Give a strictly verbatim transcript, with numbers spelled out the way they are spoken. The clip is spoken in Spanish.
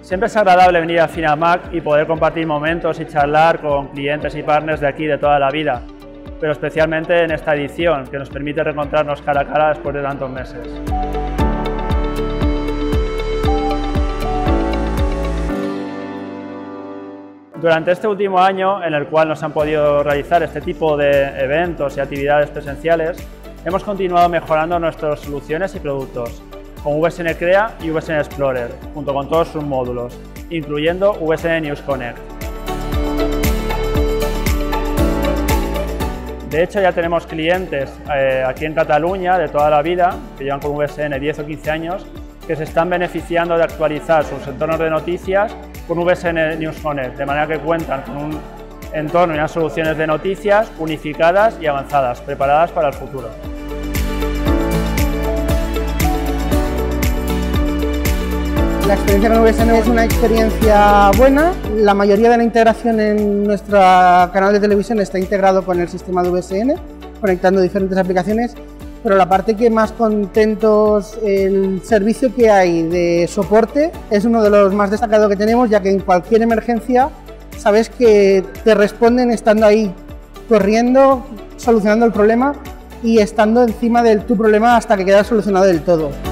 Siempre es agradable venir a FINAMAC y poder compartir momentos y charlar con clientes y partners de aquí de toda la vida, pero especialmente en esta edición, que nos permite reencontrarnos cara a cara después de tantos meses. Durante este último año, en el cual nos han podido realizar este tipo de eventos y actividades presenciales, hemos continuado mejorando nuestras soluciones y productos, con V S N Crea y V S N Explorer, junto con todos sus módulos, incluyendo V S N News Connect. De hecho, ya tenemos clientes eh, aquí en Cataluña de toda la vida, que llevan con V S N diez o quince años, que se están beneficiando de actualizar sus entornos de noticias con V S N News Connect, de manera que cuentan con un entorno y unas soluciones de noticias unificadas y avanzadas, preparadas para el futuro. La experiencia con V S N es una experiencia buena. La mayoría de la integración en nuestro canal de televisión está integrado con el sistema de V S N, conectando diferentes aplicaciones, pero la parte que más contentos, el servicio que hay de soporte es uno de los más destacados que tenemos, ya que en cualquier emergencia sabes que te responden estando ahí, corriendo, solucionando el problema y estando encima de tu problema hasta que queda solucionado del todo.